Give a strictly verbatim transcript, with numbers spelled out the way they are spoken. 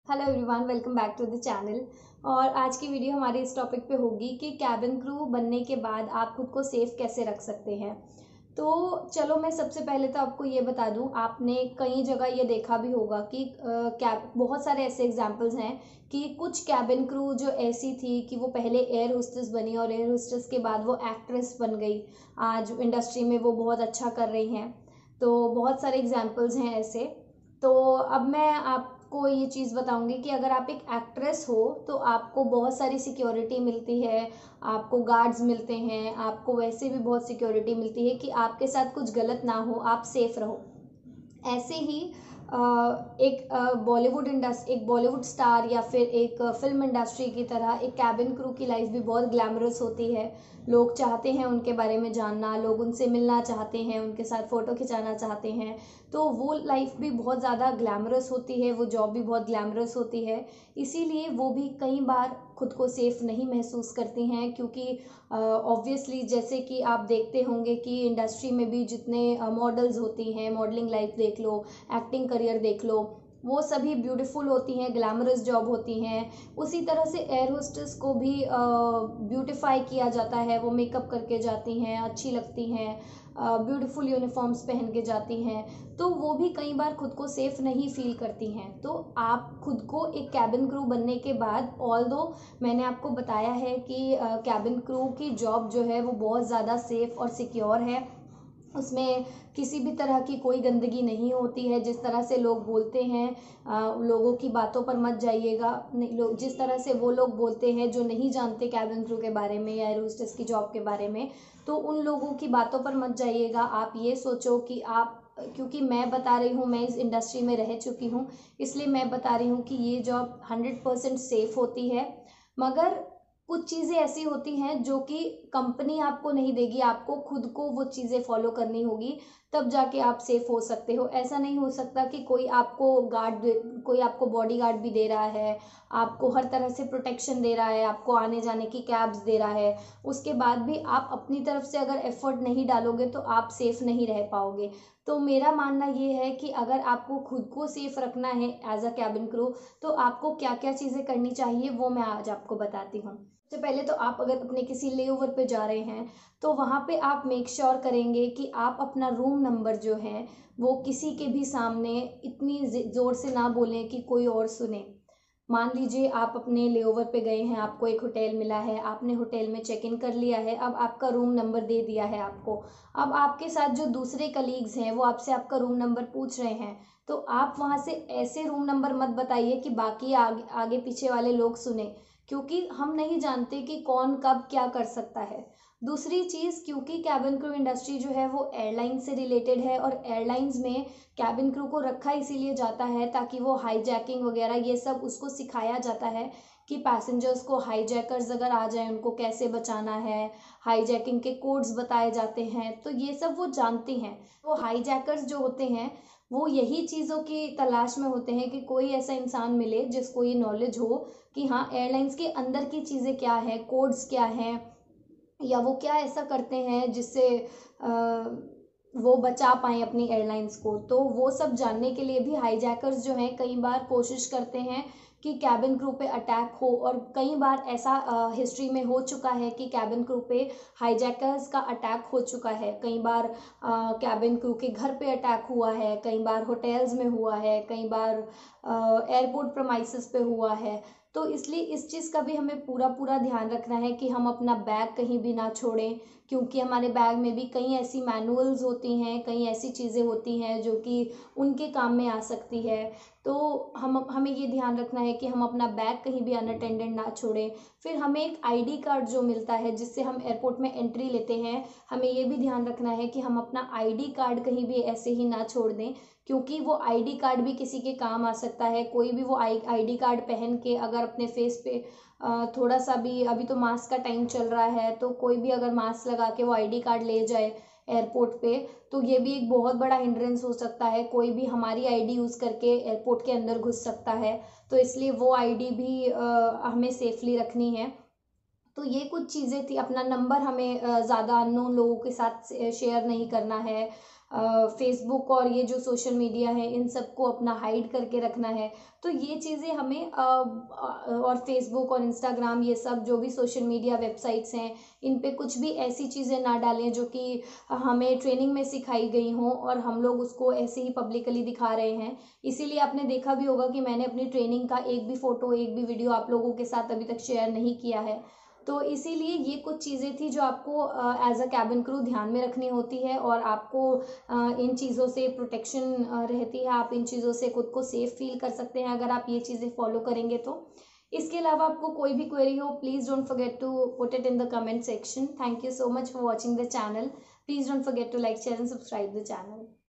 Hello everyone, welcome back to the channel. और आज की वीडियो हमारी इस टॉपिक पे होगी कि कैबिन क्रू बनने के बाद आप खुद को सेफ कैसे रख सकते हैं। तो चलो मैं सबसे पहले तो आपको ये बता दूं, आपने कई जगह ये देखा भी होगा कि कैब बहुत सारे ऐसे एग्जांपल्स हैं कि कुछ कैबिन क्रू जो ऐसी थी कि वो पहले एयर होस्टेस बनी और एयर होस्टेस के बाद वो एक्ट्रेस बन गई। आज इंडस्ट्री में वो बहुत अच्छा कर रही हैं। तो बहुत सारे एग्जांपल्स हैं ऐसे। तो अब मैं आपको ये चीज़ बताऊंगी कि अगर आप एक एक्ट्रेस हो तो आपको बहुत सारी सिक्योरिटी मिलती है, आपको गार्ड्स मिलते हैं, आपको वैसे भी बहुत सिक्योरिटी मिलती है कि आपके साथ कुछ गलत ना हो, आप सेफ रहो। ऐसे ही एक बॉलीवुड इंडस्ट्री एक बॉलीवुड स्टार या फिर एक फिल्म इंडस्ट्री की तरह एक कैबिन क्रू की लाइफ भी बहुत ग्लैमरस होती है। लोग चाहते हैं उनके बारे में जानना, लोग उनसे मिलना चाहते हैं, उनके साथ फ़ोटो खिंचाना चाहते हैं। तो वो लाइफ भी बहुत ज़्यादा ग्लैमरस होती है, वो जॉब भी बहुत ग्लैमरस होती है। इसीलिए वो भी कई बार खुद को सेफ नहीं महसूस करती हैं, क्योंकि ऑब्वियसली uh, जैसे कि आप देखते होंगे कि इंडस्ट्री में भी जितने मॉडल्स uh, होती हैं, मॉडलिंग लाइफ देख लो, एक्टिंग करियर देख लो, वो सभी ब्यूटीफुल होती हैं, ग्लैमरस जॉब होती हैं। उसी तरह से एयर होस्टेस को भी ब्यूटिफाई uh, किया जाता है, वो मेकअप करके जाती हैं, अच्छी लगती हैं, ब्यूटीफुल यूनिफॉर्म्स पहन के जाती हैं। तो वो भी कई बार खुद को सेफ नहीं फील करती हैं। तो आप खुद को एक कैबिन क्रू बनने के बाद, ऑल दो मैंने आपको बताया है कि कैबिन क्रू की जॉब जो है वो बहुत ज़्यादा सेफ और सिक्योर है, उसमें किसी भी तरह की कोई गंदगी नहीं होती है। जिस तरह से लोग बोलते हैं, आ, लोगों की बातों पर मत जाइएगा। नहीं, लोग जिस तरह से वो लोग बोलते हैं जो नहीं जानते कैबिन क्रू के बारे में या एयर होस्टेस की जॉब के बारे में, तो उन लोगों की बातों पर मत जाइएगा। आप ये सोचो कि आप, क्योंकि मैं बता रही हूँ, मैं इस इंडस्ट्री में रह चुकी हूँ, इसलिए मैं बता रही हूँ कि ये जॉब हंड्रेड परसेंट सेफ होती है। मगर कुछ चीज़ें ऐसी होती हैं जो कि कंपनी आपको नहीं देगी, आपको खुद को वो चीज़ें फॉलो करनी होगी, तब जाके आप सेफ हो सकते हो। ऐसा नहीं हो सकता कि कोई आपको गार्ड कोई आपको बॉडी गार्ड भी दे रहा है, आपको हर तरह से प्रोटेक्शन दे रहा है, आपको आने जाने की कैब्स दे रहा है, उसके बाद भी आप अपनी तरफ से अगर एफर्ट नहीं डालोगे तो आप सेफ नहीं रह पाओगे। तो मेरा मानना ये है कि अगर आपको खुद को सेफ रखना है एज अ कैबिन क्रू, तो आपको क्या क्या चीज़ें करनी चाहिए वो मैं आज आपको बताती हूँ। सबसे पहले तो आप अगर अपने किसी लेओवर पे जा रहे हैं तो वहाँ पे आप मेक श्योर करेंगे कि आप अपना रूम नंबर जो है वो किसी के भी सामने इतनी ज़ोर से ना बोलें कि कोई और सुने। मान लीजिए आप अपने लेओवर पे गए हैं, आपको एक होटल मिला है, आपने होटल में चेक इन कर लिया है, अब आपका रूम नंबर दे दिया है आपको। अब आपके साथ जो दूसरे कलीग्स हैं वो आपसे आपका रूम नंबर पूछ रहे हैं, तो आप वहाँ से ऐसे रूम नंबर मत बताइए कि बाकी आगे आगे पीछे वाले लोग सुने, क्योंकि हम नहीं जानते कि कौन कब क्या कर सकता है। दूसरी चीज़, क्योंकि कैबिन क्रू इंडस्ट्री जो है वो एयरलाइन से रिलेटेड है, और एयरलाइंस में कैबिन क्रू को रखा इसीलिए जाता है ताकि वो हाईजैकिंग वगैरह ये सब उसको सिखाया जाता है कि पैसेंजर्स को हाईजैकर्स अगर आ जाए उनको कैसे बचाना है, हाईजैकिंग के कोड्स बताए जाते हैं, तो ये सब वो जानती हैं। वो हाईजैकर्स जो होते हैं वो यही चीज़ों की तलाश में होते हैं कि कोई ऐसा इंसान मिले जिसको ये नॉलेज हो कि हाँ, एयरलाइंस के अंदर की चीज़ें क्या है, कोड्स क्या हैं, या वो क्या ऐसा करते हैं जिससे वो बचा पाएँ अपनी एयरलाइंस को। तो वो सब जानने के लिए भी हाईजैकर्स जो हैं कई बार कोशिश करते हैं कि कैबिन क्रू पे अटैक हो, और कई बार ऐसा हिस्ट्री में हो चुका है कि कैबिन क्रू पे हाईजैकर्स का अटैक हो चुका है। कई बार कैबिन क्रू के घर पे अटैक हुआ है, कई बार होटल्स में हुआ है, कई बार एयरपोर्ट प्रमाइसेस पे हुआ है। तो इसलिए इस चीज़ का भी हमें पूरा पूरा ध्यान रखना है कि हम अपना बैग कहीं भी ना छोड़ें, क्योंकि हमारे बैग में भी कई ऐसी मैनुअल्स होती हैं, कई ऐसी चीज़ें होती हैं जो कि उनके काम में आ सकती है। तो हम हमें ये ध्यान रखना है कि हम अपना बैग कहीं भी अनअटेंडेड ना छोड़ें। फिर हमें एक आईडी कार्ड जो मिलता है जिससे हम एयरपोर्ट में एंट्री लेते हैं, हमें ये भी ध्यान रखना है कि हम अपना आईडी कार्ड कहीं भी ऐसे ही ना छोड़ दें, क्योंकि वो आईडी कार्ड भी किसी के काम आ सकता है। कोई भी वो आई आईडी कार्ड पहन के अगर अपने फेस पे थोड़ा सा भी, अभी तो मास्क का टाइम चल रहा है, तो कोई भी अगर मास्क लगा के वो आईडी कार्ड ले जाए एयरपोर्ट पे, तो ये भी एक बहुत बड़ा हिंड्रेंस हो सकता है। कोई भी हमारी आईडी यूज़ करके एयरपोर्ट के अंदर घुस सकता है, तो इसलिए वो आईडी भी आ, हमें सेफली रखनी है। तो ये कुछ चीज़ें थी। अपना नंबर हमें ज़्यादा अननोन लोगों के साथ शेयर नहीं करना है। फेसबुक और ये जो सोशल मीडिया है इन सबको अपना हाइड करके रखना है। तो ये चीज़ें हमें अ, और फेसबुक और इंस्टाग्राम ये सब जो भी सोशल मीडिया वेबसाइट्स हैं इन पे कुछ भी ऐसी चीज़ें ना डालें जो कि हमें ट्रेनिंग में सिखाई गई हों और हम लोग उसको ऐसे ही पब्लिकली दिखा रहे हैं। इसीलिए आपने देखा भी होगा कि मैंने अपनी ट्रेनिंग का एक भी फ़ोटो एक भी वीडियो आप लोगों के साथ अभी तक शेयर नहीं किया है। तो इसीलिए ये कुछ चीज़ें थी जो आपको एज अ कैबिन क्रू ध्यान में रखनी होती है और आपको uh, इन चीज़ों से प्रोटेक्शन uh, रहती है। आप इन चीज़ों से खुद को सेफ फील कर सकते हैं अगर आप ये चीज़ें फॉलो करेंगे तो। इसके अलावा आपको कोई भी क्वेरी हो please don't forget to put it in the comment section. Thank you so much for watching the channel. Please don't forget to like share and subscribe the channel.